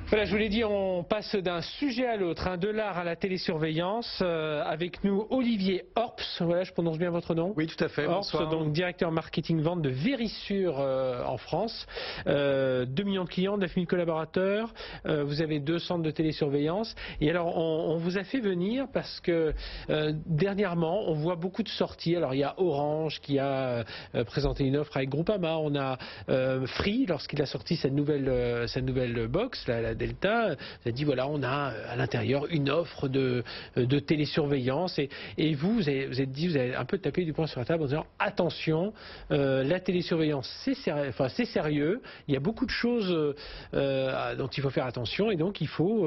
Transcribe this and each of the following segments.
Voilà, je vous l'ai dit, on passe d'un sujet à l'autre, de l'art à la télésurveillance. Avec nous, Olivier Orps, voilà, je prononce bien votre nom? Oui, tout à fait. Orps, Bonsoir. donc directeur marketing-vente de Verisure en France. 2 millions de clients, 9000 collaborateurs. Vous avez 2 centres de télésurveillance. Et alors, on vous a fait venir parce que dernièrement, on voit beaucoup de sorties. Alors, il y a Orange qui a présenté une offre avec Groupama. On a Free, lorsqu'il a sorti sa nouvelle box, la Delta, a dit voilà, on a à l'intérieur une offre de télésurveillance. Et vous avez un peu tapé du poing sur la table en disant attention, la télésurveillance c'est sérieux, il y a beaucoup de choses dont il faut faire attention, et donc il faut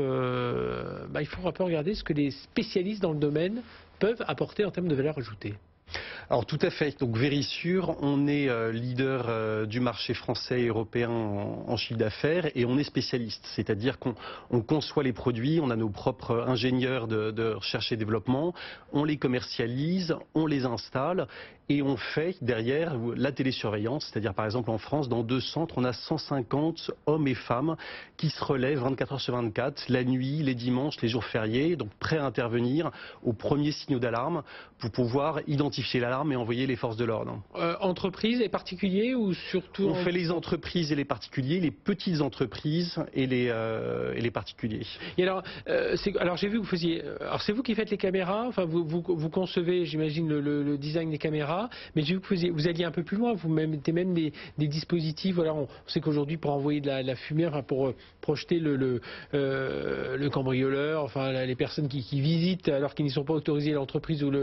un peu regarder ce que les spécialistes dans le domaine peuvent apporter en termes de valeur ajoutée. Alors tout à fait. Donc Verisure, on est leader du marché français et européen en chiffre d'affaires, et on est spécialiste. C'est-à-dire qu'on conçoit les produits, on a nos propres ingénieurs de recherche et développement, on les commercialise, on les installe et on fait derrière la télésurveillance. C'est-à-dire par exemple en France, dans 2 centres, on a 150 hommes et femmes qui se relèvent 24 heures sur 24, la nuit, les dimanches, les jours fériés, donc prêts à intervenir aux premiers signaux d'alarme pour pouvoir identifier l'alarme et envoyer les forces de l'ordre. Entreprises et particuliers ou surtout? On fait les entreprises et les particuliers, les petites entreprises et les particuliers. Et alors j'ai vu que vous faisiez. Alors c'est vous qui faites les caméras, enfin vous concevez, j'imagine, le design des caméras, mais j'ai vu que vous alliez un peu plus loin, vous mettez même des dispositifs. Voilà, on sait qu'aujourd'hui pour envoyer de la fumée, enfin pour projeter le cambrioleur, enfin les personnes qui visitent alors qu'ils n'y sont pas autorisés, l'entreprise ou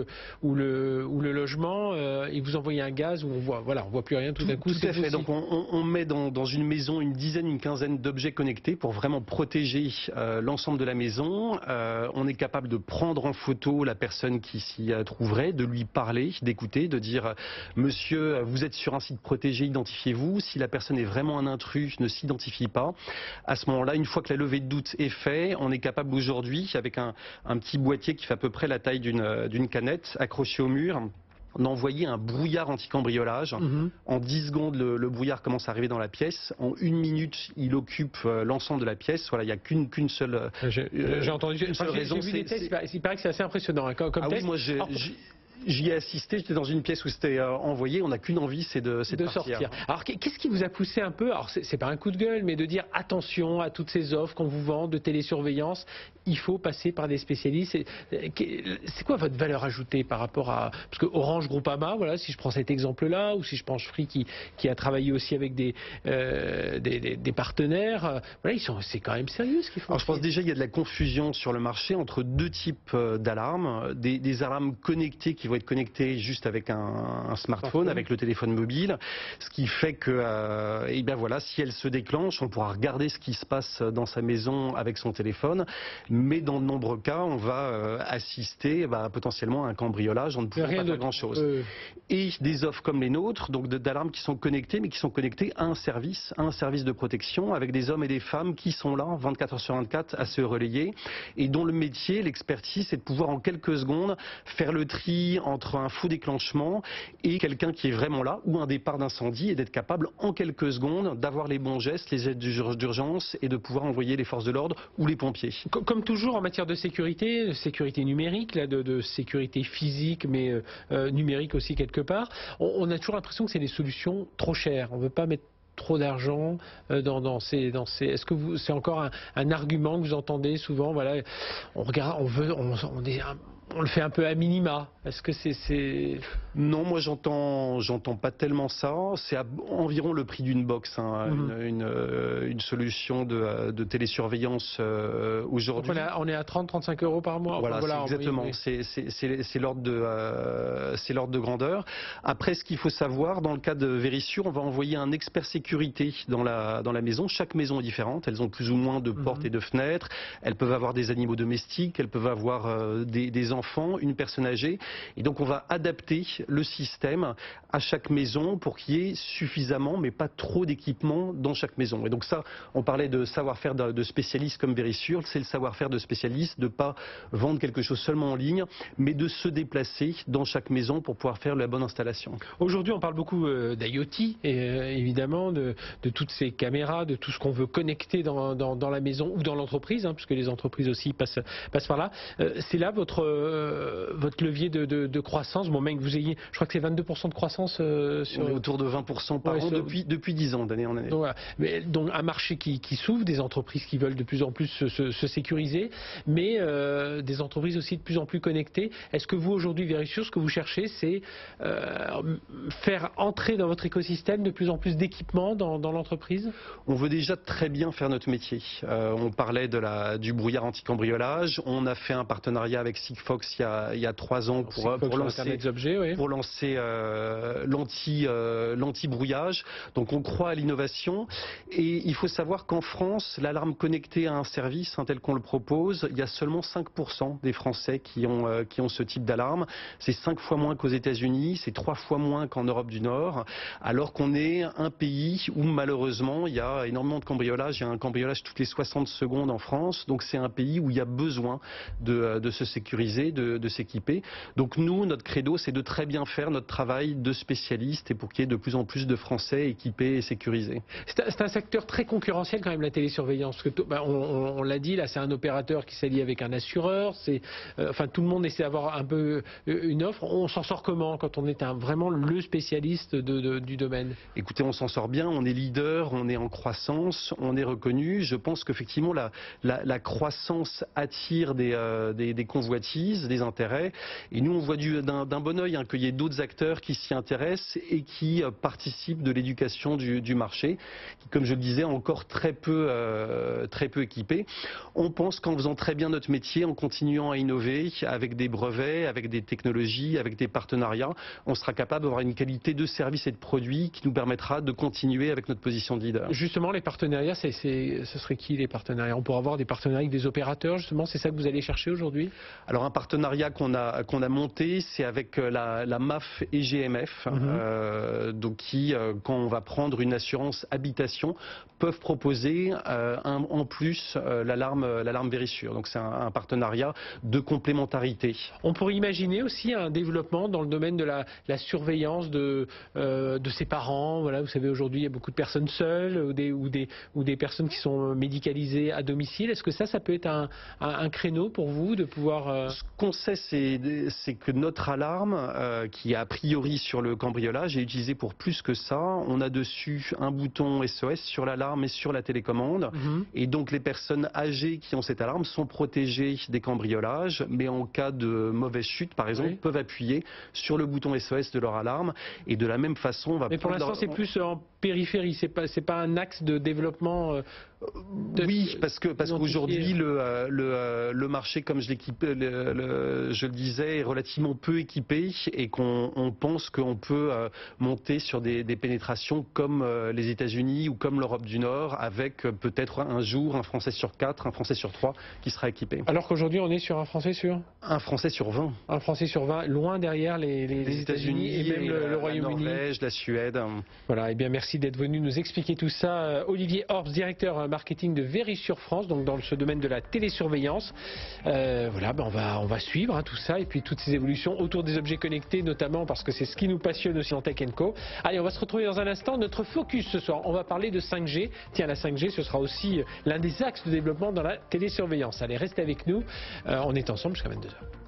le logement, et vous envoyez un gaz où on voit plus rien tout à coup. Tout à fait. Donc on met dans une maison une dizaine, une quinzaine d'objets connectés pour vraiment protéger l'ensemble de la maison. On est capable de prendre en photo la personne qui s'y trouverait, de lui parler, d'écouter, de dire monsieur, vous êtes sur un site protégé, identifiez-vous. Si la personne est vraiment un intrus, ne s'identifie pas. À ce moment-là, une fois que la levée de doute est faite, on est capable aujourd'hui, avec un petit boîtier qui fait à peu près la taille d'une canette, accroché au mur, d'envoyer un brouillard anti-cambriolage. En 10 secondes, le brouillard commence à arriver dans la pièce. En 1 minute, il occupe l'ensemble de la pièce. Voilà, il n'y a qu'une seule J'ai entendu. J'ai vu des tests, il paraît que c'est assez impressionnant comme test. Oui, moi j'y ai assisté, j'étais dans une pièce où c'était envoyé, on n'a qu'une envie, c'est de sortir. Alors qu'est-ce qui vous a poussé un peu, alors c'est pas un coup de gueule, mais de dire attention à toutes ces offres qu'on vous vend de télésurveillance, il faut passer par des spécialistes. C'est quoi votre valeur ajoutée par rapport à... Parce que Orange, Groupama, voilà, si je prends cet exemple-là, ou si je prends Free qui a travaillé aussi avec des partenaires, voilà, c'est quand même sérieux ce qu'ils font. Alors je pense déjà il y a de la confusion sur le marché entre 2 types d'alarmes, des alarmes connectées qui vont être connectées juste avec un smartphone, avec le téléphone mobile, ce qui fait que et bien voilà, si elle se déclenche, on pourra regarder ce qui se passe dans sa maison avec son téléphone, mais dans de nombreux cas, on va assister potentiellement à un cambriolage, on ne pourra pas faire grand-chose. Et des offres comme les nôtres, donc d'alarmes qui sont connectées, mais qui sont connectées à un service de protection, avec des hommes et des femmes qui sont là 24 heures sur 24 à se relayer, et dont le métier, l'expertise, c'est de pouvoir en quelques secondes faire le tri entre un faux déclenchement et quelqu'un qui est vraiment là, ou un départ d'incendie, et d'être capable en quelques secondes d'avoir les bons gestes, les aides d'urgence, et de pouvoir envoyer les forces de l'ordre ou les pompiers. Comme toujours en matière de sécurité numérique, là, de sécurité physique, mais numérique aussi quelque part, on a toujours l'impression que c'est des solutions trop chères. On ne veut pas mettre trop d'argent dans ces. Est-ce que c'est encore un argument que vous entendez souvent? Voilà, on le fait un peu à minima. Est-ce que c'est... Non, moi j'entends pas tellement ça. C'est environ le prix d'une box, une solution de télésurveillance aujourd'hui. On est à 30-35 € par mois. Voilà, enfin, exactement. C'est l'ordre de grandeur. Après, ce qu'il faut savoir, dans le cas de Verisure, on va envoyer un expert sécurité dans la maison. Chaque maison est différente. Elles ont plus ou moins de portes et de fenêtres. Elles peuvent avoir des animaux domestiques. Elles peuvent avoir des enfants, une personne âgée. Et donc on va adapter le système à chaque maison pour qu'il y ait suffisamment, mais pas trop d'équipements dans chaque maison. Et donc ça, on parlait de savoir-faire de spécialistes comme Verisure, c'est le savoir-faire de spécialistes de ne pas vendre quelque chose seulement en ligne, mais de se déplacer dans chaque maison pour pouvoir faire la bonne installation. Aujourd'hui, on parle beaucoup d'IoT, évidemment, de toutes ces caméras, de tout ce qu'on veut connecter dans la maison ou dans l'entreprise, puisque les entreprises aussi passent par là. C'est là votre levier de croissance. Bon, même que vous ayez, je crois que c'est 22% de croissance. On est autour de 20% par an depuis 10 ans, d'année en année. Donc, voilà. Donc un marché qui s'ouvre, des entreprises qui veulent de plus en plus se sécuriser, mais des entreprises aussi de plus en plus connectées. Est-ce que vous, aujourd'hui, Verisure, ce que vous cherchez, c'est faire entrer dans votre écosystème de plus en plus d'équipements dans l'entreprise? On veut déjà très bien faire notre métier. On parlait du brouillard anti-cambriolage. On a fait un partenariat avec Sigfox il y a 3 ans pour lancer l'anti-brouillage. Donc on croit à l'innovation. Et il faut savoir qu'en France, l'alarme connectée à un service tel qu'on le propose, il y a seulement 5% des Français qui ont ce type d'alarme. C'est 5 fois moins qu'aux États-Unis, c'est 3 fois moins qu'en Europe du Nord, alors qu'on est un pays où malheureusement il y a énormément de cambriolage. Il y a un cambriolage toutes les 60 secondes en France, donc c'est un pays où il y a besoin de se sécuriser, de s'équiper. Donc nous, notre credo, c'est de très bien faire notre travail de spécialiste et pour qu'il y ait de plus en plus de Français équipés et sécurisés. C'est un secteur très concurrentiel quand même, la télésurveillance, parce que on l'a dit, là c'est un opérateur qui s'allie avec un assureur, enfin tout le monde essaie d'avoir un peu une offre. On s'en sort comment quand on est vraiment le spécialiste du domaine? Écoutez, on s'en sort bien, on est leader, on est en croissance, on est reconnu. Je pense qu'effectivement la croissance attire des convoitises, des intérêts, et nous on voit d'un bon œil qu'il y ait d'autres acteurs qui s'y intéressent et qui participent de l'éducation du marché, qui, comme je le disais, est encore très peu équipé. On pense qu'en faisant très bien notre métier, en continuant à innover avec des brevets, avec des technologies, avec des partenariats, on sera capable d'avoir une qualité de service et de produits qui nous permettra de continuer avec notre position de leader. Justement, les partenariats, ce serait qui les partenariats? On pourra avoir des partenariats avec des opérateurs, justement, c'est ça que vous allez chercher aujourd'hui? Alors un partenariat qu'on a monté, c'est avec la MAF et GMF, donc qui, quand on va prendre une assurance habitation, peuvent proposer en plus l'alarme Verisure. Donc c'est un partenariat de complémentarité. On pourrait imaginer aussi un développement dans le domaine de la surveillance de ses parents. Voilà, vous savez, aujourd'hui il y a beaucoup de personnes seules ou des personnes qui sont médicalisées à domicile. Est-ce que ça peut être un créneau pour vous de pouvoir... Ce qu'on sait, c'est que notre alarme, qui est a priori sur le cambriolage, est utilisée pour plus que ça. On a dessus un bouton SOS sur l'alarme et sur la télécommande. Et donc les personnes âgées qui ont cette alarme sont protégées des cambriolages, mais en cas de mauvaise chute, par exemple, peuvent appuyer sur le bouton SOS de leur alarme. Et de la même façon, on va... Mais pour l'instant, c'est plus en périphérie, c'est pas un axe de développement. Oui, parce qu'aujourd'hui le marché, comme je le disais, est relativement peu équipé et qu'on pense qu'on peut monter sur des pénétrations comme les États-Unis ou comme l'Europe du Nord, avec peut-être un jour un Français sur 4, un Français sur 3 qui sera équipé. Alors qu'aujourd'hui on est sur un Français sur... Un Français sur 20. Un Français sur 20, loin derrière les États-Unis et même le Royaume-Uni. La Norvège, la Suède. Voilà, et bien merci d'être venu nous expliquer tout ça. Olivier Orbs, directeur marketing de Verisure France, donc dans ce domaine de la télésurveillance. Voilà, on va suivre tout ça et puis toutes ces évolutions autour des objets connectés, notamment parce que c'est ce qui nous passionne aussi en Tech & Co. Allez, on va se retrouver dans un instant. Notre focus ce soir, on va parler de 5G. Tiens, la 5G, ce sera aussi l'un des axes de développement dans la télésurveillance. Allez, restez avec nous. On est ensemble jusqu'à 22h.